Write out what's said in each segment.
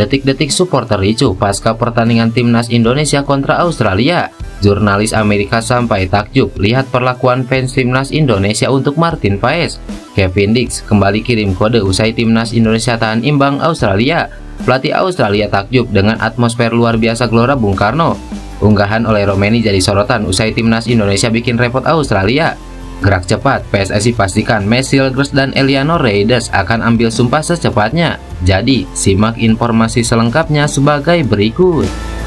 Detik-detik supporter ricuh pasca pertandingan timnas Indonesia kontra Australia. Jurnalis Amerika sampai takjub lihat perlakuan fans timnas Indonesia untuk Martin Paes. Kevin Dix kembali kirim kode usai timnas Indonesia tahan imbang Australia. Pelatih Australia takjub dengan atmosfer luar biasa Gelora Bung Karno. Unggahan oleh Romeni jadi sorotan usai timnas Indonesia bikin repot Australia. Gerak cepat, PSSI pastikan Messi Gres dan Eliano Reyes akan ambil sumpah secepatnya. Jadi, simak informasi selengkapnya sebagai berikut.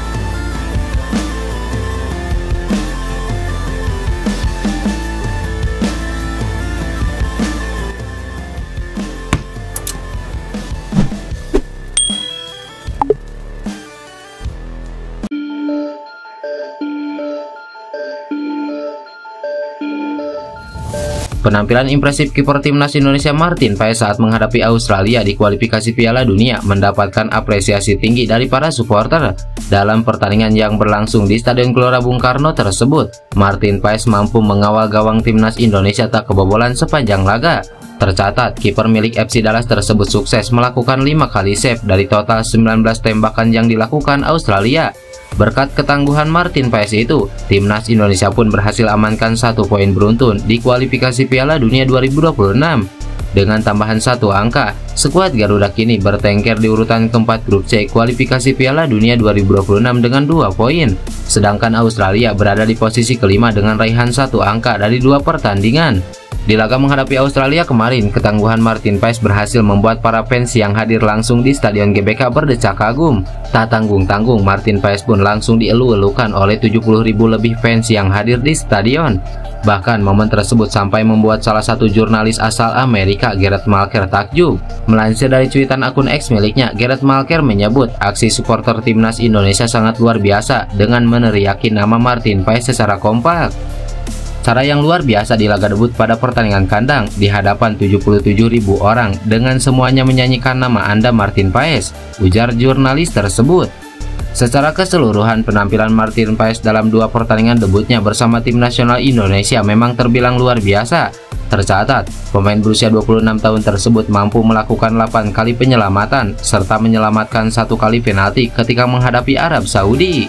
Penampilan impresif kiper timnas Indonesia Martin Paes saat menghadapi Australia di kualifikasi Piala Dunia mendapatkan apresiasi tinggi dari para supporter. Dalam pertandingan yang berlangsung di Stadion Gelora Bung Karno tersebut, Martin Paes mampu mengawal gawang timnas Indonesia tak kebobolan sepanjang laga. Tercatat, kiper milik FC Dallas tersebut sukses melakukan 5 kali save dari total 19 tembakan yang dilakukan Australia. Berkat ketangguhan Martin Paes itu, timnas Indonesia pun berhasil amankan 1 poin beruntun di kualifikasi Piala Dunia 2026. Dengan tambahan 1 angka, skuad Garuda kini bertengger di urutan keempat grup C kualifikasi Piala Dunia 2026 dengan 2 poin. Sedangkan Australia berada di posisi kelima dengan raihan 1 angka dari 2 pertandingan. Di laga menghadapi Australia kemarin, ketangguhan Martin Paes berhasil membuat para fans yang hadir langsung di Stadion GBK berdecak kagum. Tak tanggung-tanggung, Martin Paes pun langsung dielu-elukan oleh 70.000 lebih fans yang hadir di stadion. Bahkan momen tersebut sampai membuat salah satu jurnalis asal Amerika, Gareth Malker, takjub. Melansir dari cuitan akun X miliknya, Gareth Malker menyebut aksi supporter timnas Indonesia sangat luar biasa dengan meneriaki nama Martin Paes secara kompak. Cara yang luar biasa di laga debut pada pertandingan kandang di hadapan 77.000 orang dengan semuanya menyanyikan nama Anda Martin Paes, ujar jurnalis tersebut. Secara keseluruhan, penampilan Martin Paes dalam 2 pertandingan debutnya bersama tim nasional Indonesia memang terbilang luar biasa. Tercatat, pemain berusia 26 tahun tersebut mampu melakukan 8 kali penyelamatan serta menyelamatkan 1 kali penalti ketika menghadapi Arab Saudi.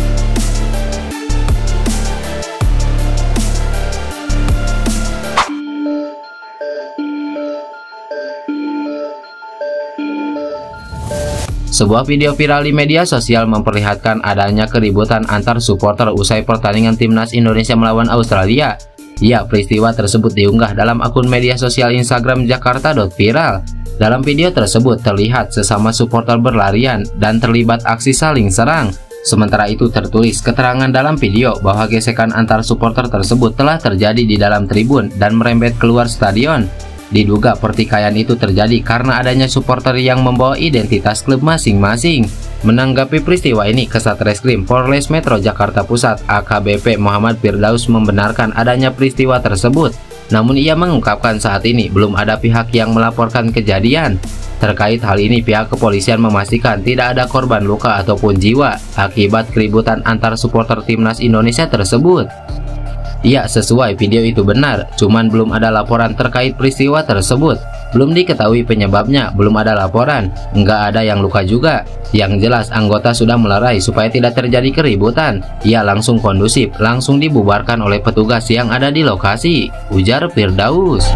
Sebuah video viral di media sosial memperlihatkan adanya keributan antar supporter usai pertandingan timnas Indonesia melawan Australia. Ya, peristiwa tersebut diunggah dalam akun media sosial Instagram Jakarta.viral. Dalam video tersebut terlihat sesama supporter berlarian dan terlibat aksi saling serang. Sementara itu tertulis keterangan dalam video bahwa gesekan antar supporter tersebut telah terjadi di dalam tribun dan merembet keluar stadion. Diduga pertikaian itu terjadi karena adanya supporter yang membawa identitas klub masing-masing. Menanggapi peristiwa ini, Kasatreskrim Polres Metro Jakarta Pusat AKBP Muhammad Firdaus membenarkan adanya peristiwa tersebut. Namun ia mengungkapkan saat ini belum ada pihak yang melaporkan kejadian. Terkait hal ini, pihak kepolisian memastikan tidak ada korban luka ataupun jiwa akibat keributan antar supporter timnas Indonesia tersebut. Ya, sesuai, video itu benar, cuman belum ada laporan terkait peristiwa tersebut. Belum diketahui penyebabnya, belum ada laporan, nggak ada yang luka juga. Yang jelas anggota sudah melerai supaya tidak terjadi keributan. Ia langsung kondusif, langsung dibubarkan oleh petugas yang ada di lokasi, ujar Firdaus.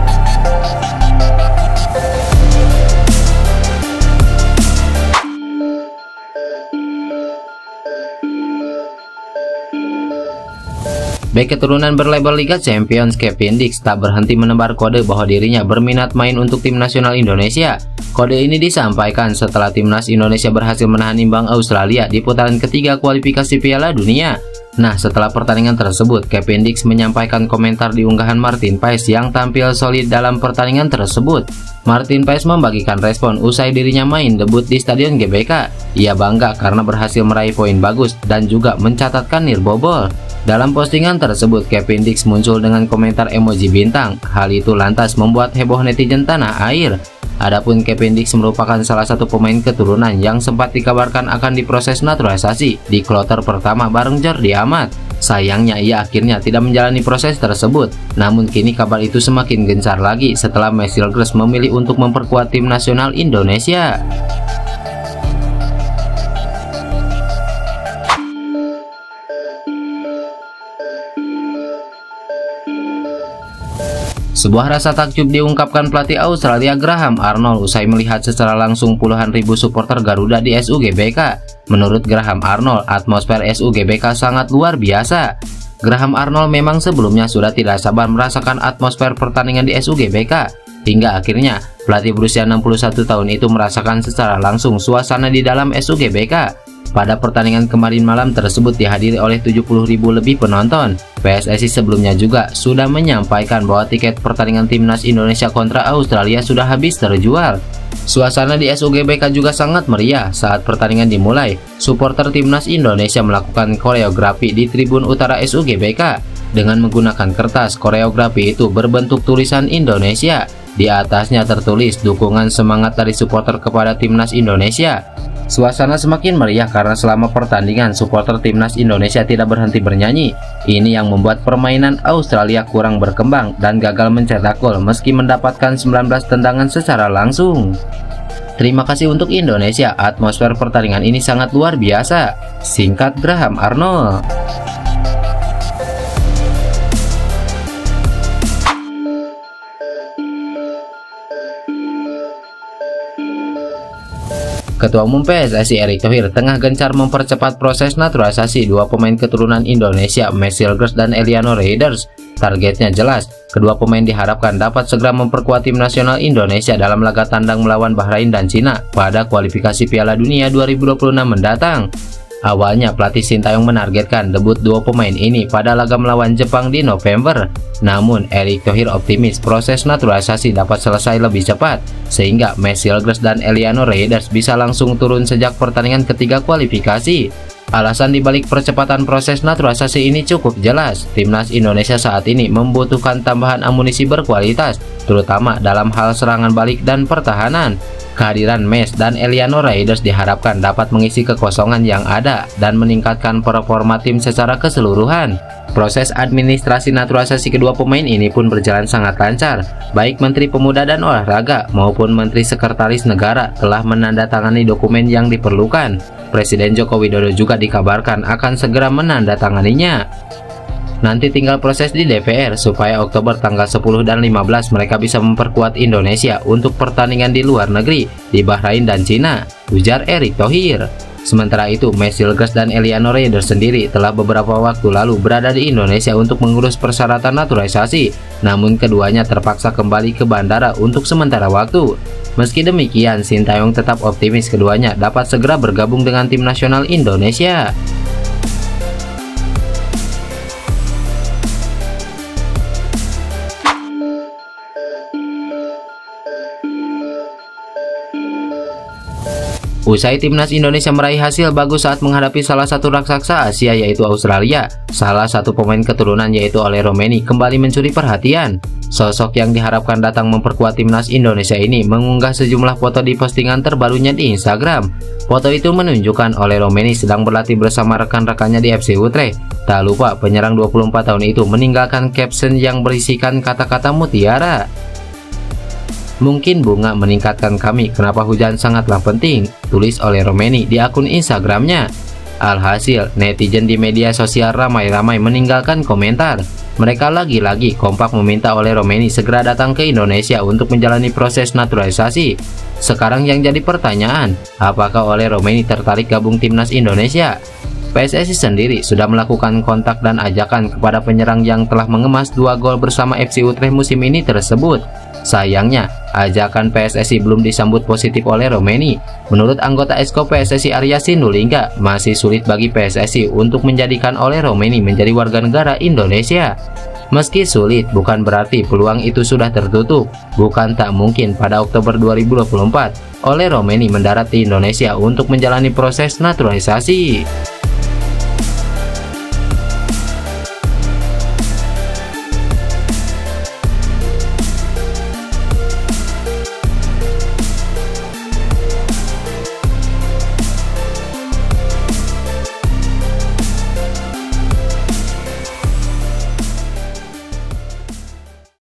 Bek keturunan berlabel Liga Champions Kevin Dix tak berhenti menebar kode bahwa dirinya berminat main untuk tim nasional Indonesia. Kode ini disampaikan setelah timnas Indonesia berhasil menahan imbang Australia di putaran ketiga kualifikasi Piala Dunia. Nah, setelah pertandingan tersebut, Kevin Dix menyampaikan komentar di unggahan Martin Paes yang tampil solid dalam pertandingan tersebut. Martin Paes membagikan respon usai dirinya main debut di Stadion GBK. Ia bangga karena berhasil meraih poin bagus dan juga mencatatkan nirbobol. Dalam postingan tersebut, Kevin Dix muncul dengan komentar emoji bintang. Hal itu lantas membuat heboh netizen tanah air. Adapun Kevin Dix merupakan salah satu pemain keturunan yang sempat dikabarkan akan diproses naturalisasi di kloter pertama bareng Jordi Amat. Sayangnya ia akhirnya tidak menjalani proses tersebut. Namun kini kabar itu semakin gencar lagi setelah Messi Gres memilih untuk memperkuat tim nasional Indonesia. Sebuah rasa takjub diungkapkan pelatih Australia Graham Arnold usai melihat secara langsung puluhan ribu supporter Garuda di SUGBK. Menurut Graham Arnold, atmosfer SUGBK sangat luar biasa. Graham Arnold memang sebelumnya sudah tidak sabar merasakan atmosfer pertandingan di SUGBK. Hingga akhirnya, pelatih berusia 61 tahun itu merasakan secara langsung suasana di dalam SUGBK. Pada pertandingan kemarin malam tersebut dihadiri oleh 70.000 lebih penonton. PSSI sebelumnya juga sudah menyampaikan bahwa tiket pertandingan timnas Indonesia kontra Australia sudah habis terjual. Suasana di SUGBK juga sangat meriah saat pertandingan dimulai. Supporter timnas Indonesia melakukan koreografi di tribun utara SUGBK dengan menggunakan kertas. Koreografi itu berbentuk tulisan Indonesia. Di atasnya tertulis dukungan semangat dari supporter kepada timnas Indonesia. Suasana semakin meriah karena selama pertandingan supporter timnas Indonesia tidak berhenti bernyanyi. Ini yang membuat permainan Australia kurang berkembang dan gagal mencetak gol meski mendapatkan 19 tendangan secara langsung. Terima kasih untuk Indonesia, atmosfer pertandingan ini sangat luar biasa, singkat Graham Arnold. Ketua Umum PSSI Erick Thohir tengah gencar mempercepat proses naturalisasi dua pemain keturunan Indonesia, Matt Silgers dan Eliano Reyders. Targetnya jelas, kedua pemain diharapkan dapat segera memperkuat tim nasional Indonesia dalam laga tandang melawan Bahrain dan Cina pada kualifikasi Piala Dunia 2026 mendatang. Awalnya pelatih Sintayong menargetkan debut dua pemain ini pada laga melawan Jepang di November. Namun Erick Thohir optimis proses naturalisasi dapat selesai lebih cepat, sehingga Matt Silgers dan Eliano Reyders bisa langsung turun sejak pertandingan ketiga kualifikasi. Alasan dibalik percepatan proses naturalisasi ini cukup jelas. Timnas Indonesia saat ini membutuhkan tambahan amunisi berkualitas, terutama dalam hal serangan balik dan pertahanan. Kehadiran Matt dan Eliano Reyders diharapkan dapat mengisi kekosongan yang ada dan meningkatkan performa tim secara keseluruhan. Proses administrasi naturalisasi kedua pemain ini pun berjalan sangat lancar. Baik Menteri Pemuda dan Olahraga maupun Menteri Sekretaris Negara telah menandatangani dokumen yang diperlukan. Presiden Joko Widodo juga dikabarkan akan segera menandatanganinya. Nanti tinggal proses di DPR supaya Oktober tanggal 10 dan 15 mereka bisa memperkuat Indonesia untuk pertandingan di luar negeri di Bahrain dan Cina, ujar Erick Thohir. Sementara itu, Matt Silgers dan Eliano Reyders sendiri telah beberapa waktu lalu berada di Indonesia untuk mengurus persyaratan naturalisasi, namun keduanya terpaksa kembali ke bandara untuk sementara waktu. Meski demikian, Sintayong tetap optimis keduanya dapat segera bergabung dengan tim nasional Indonesia. Usai timnas Indonesia meraih hasil bagus saat menghadapi salah satu raksasa Asia yaitu Australia, salah satu pemain keturunan yaitu Ole Romeni kembali mencuri perhatian. Sosok yang diharapkan datang memperkuat timnas Indonesia ini mengunggah sejumlah foto di postingan terbarunya di Instagram. Foto itu menunjukkan Ole Romeni sedang berlatih bersama rekan-rekannya di FC Utrecht. Tak lupa penyerang 24 tahun itu meninggalkan caption yang berisikan kata-kata mutiara. Mungkin bunga meningkatkan kami, kenapa hujan sangatlah penting, tulis Ole Romeni di akun Instagramnya. Alhasil, netizen di media sosial ramai-ramai meninggalkan komentar. Mereka lagi-lagi kompak meminta Ole Romeni segera datang ke Indonesia untuk menjalani proses naturalisasi. Sekarang yang jadi pertanyaan, apakah Ole Romeni tertarik gabung timnas Indonesia? PSSI sendiri sudah melakukan kontak dan ajakan kepada penyerang yang telah mengemas 2 gol bersama FC Utrecht musim ini tersebut. Sayangnya, ajakan PSSI belum disambut positif oleh Romeni. Menurut anggota Exco PSSI Arya Sinulinga, masih sulit bagi PSSI untuk menjadikan Ole Romeni menjadi warga negara Indonesia. Meski sulit, bukan berarti peluang itu sudah tertutup. Bukan tak mungkin pada Oktober 2024, Ole Romeni mendarat di Indonesia untuk menjalani proses naturalisasi.